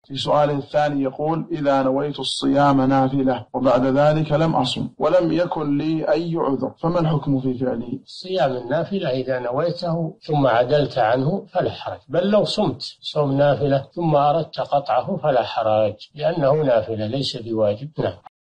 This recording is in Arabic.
في سؤاله الثاني يقول: إذا نويت الصيام نافلة وبعد ذلك لم أصم ولم يكن لي أي عذر، فما الحكم في فعله؟ صيام النافلة إذا نويته ثم عدلت عنه فلا حرج، بل لو صمت صوم نافلة ثم أردت قطعه فلا حرج، لأنه نافلة ليس بواجب. نعم.